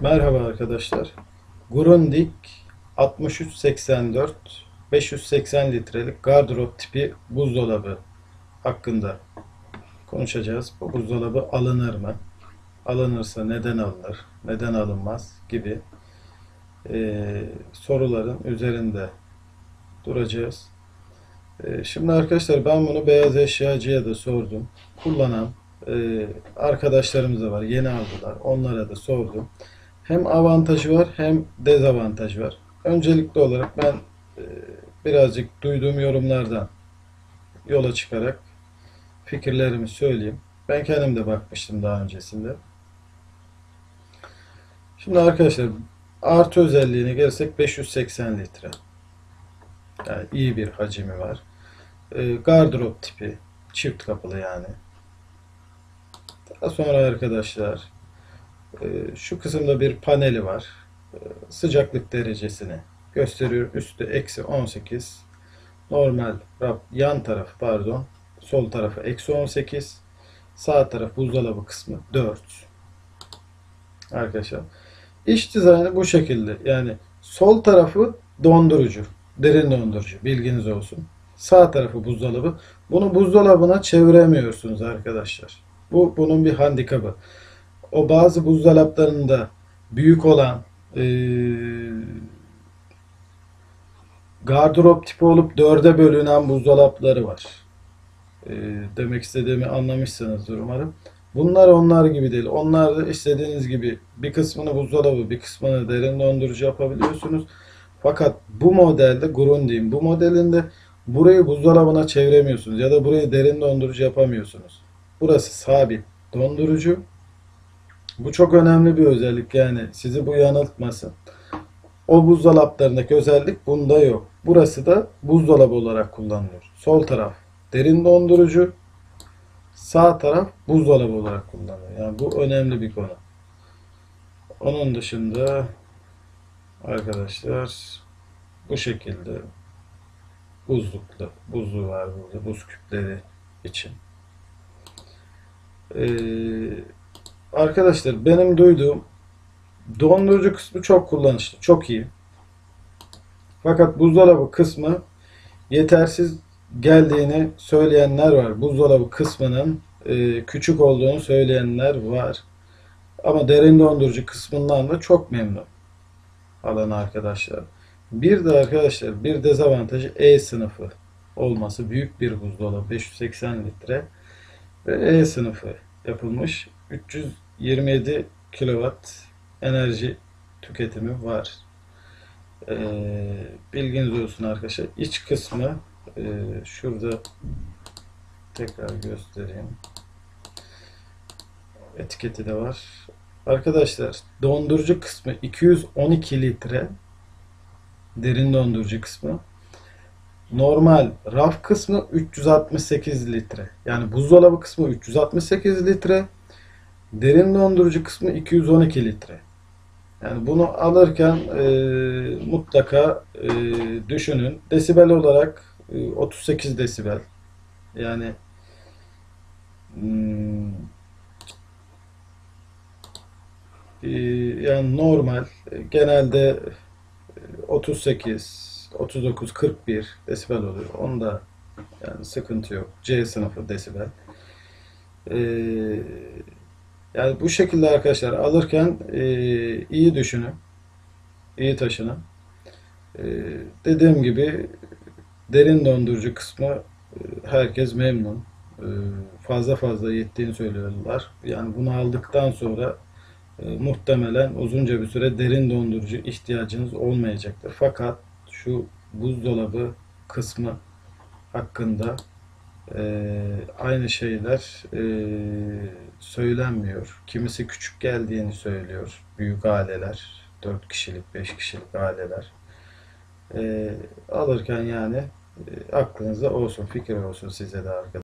Merhaba arkadaşlar. Grundig 6384 580 litrelik gardırop tipi buzdolabı hakkında konuşacağız. Bu buzdolabı alınır mı? Alınırsa neden alınır? Neden alınmaz? Gibi soruların üzerinde duracağız. Şimdi arkadaşlar ben bunu beyaz eşyacıya da sordum. Kullanan arkadaşlarımız da var. Yeni aldılar. Onlara da sordum. Hem avantajı var hem dezavantajı var. Öncelikli olarak ben e, birazcık duyduğum yorumlardan yola çıkarak fikirlerimi söyleyeyim. Ben kendim de bakmıştım daha öncesinde. Şimdi arkadaşlar artı özelliğine gelirsek 580 litre. Yani iyi bir hacmi var. Gardırop tipi. Çift kapılı yani. Daha sonra arkadaşlar şu kısımda bir paneli var. Sıcaklık derecesini gösteriyor. Üstü eksi 18. Normal yan tarafı pardon. Sol tarafı eksi 18. Sağ taraf buzdolabı kısmı 4. Arkadaşlar. İç dizaynı bu şekilde. Yani sol tarafı dondurucu. Derin dondurucu. Bilginiz olsun. Sağ tarafı buzdolabı. Bunu buzdolabına çeviremiyorsunuz arkadaşlar. Bunun bir handikapı. O bazı buzdolaplarında büyük olan gardırop tipi olup dörde bölünen buzdolapları var. Demek istediğimi anlamışsınızdır umarım. Bunlar onlar gibi değil. Onlar da istediğiniz gibi bir kısmını buzdolabı, bir kısmını derin dondurucu yapabiliyorsunuz. Fakat bu modelde Grundig'in bu modelinde burayı buzdolabına çeviremiyorsunuz ya da burayı derin dondurucu yapamıyorsunuz. Burası sabit dondurucu. Bu çok önemli bir özellik, yani sizi bu yanıltmasın. O buzdolaplarındaki özellik bunda yok. Burası da buzdolabı olarak kullanılıyor. Sol taraf derin dondurucu, sağ taraf buzdolabı olarak kullanılıyor. Yani bu önemli bir konu. Onun dışında arkadaşlar bu şekilde buzlu var burada, buz küpleri için. Arkadaşlar benim duyduğum dondurucu kısmı çok kullanışlı, çok iyi. Fakat buzdolabı kısmı yetersiz geldiğini söyleyenler var. Buzdolabı kısmının küçük olduğunu söyleyenler var. Ama derin dondurucu kısmından da çok memnun alan arkadaşlar. Bir de arkadaşlar bir dezavantajı E sınıfı olması. Büyük bir buzdolabı 580 litre ve E sınıfı yapılmış. 327 kilowatt enerji tüketimi var. Bilginiz olsun arkadaşlar. İç kısmı şurada tekrar göstereyim. Etiketi de var. Arkadaşlar dondurucu kısmı 212 litre. Derin dondurucu kısmı. Normal raf kısmı 368 litre. Yani buzdolabı kısmı 368 litre. Derin dondurucu kısmı 212 litre. Yani bunu alırken mutlaka düşünün. Desibel olarak 38 desibel. Yani hmm, yani normal genelde 38, 39, 41 desibel oluyor. Onda yani sıkıntı yok. C sınıfı desibel. Ee, Yani bu şekilde arkadaşlar alırken iyi düşünün, iyi taşının. Dediğim gibi derin dondurucu kısmı herkes memnun. Fazla fazla yettiğini söylüyorlar. Yani bunu aldıktan sonra muhtemelen uzunca bir süre derin dondurucu ihtiyacınız olmayacaktır. Fakat şu buzdolabı kısmı hakkında aynı şeyler söylenmiyor. Kimisi küçük geldiğini söylüyor. Büyük aileler, 4 kişilik, 5 kişilik aileler. Alırken yani aklınızda olsun, fikir olsun size de arkadaşlar.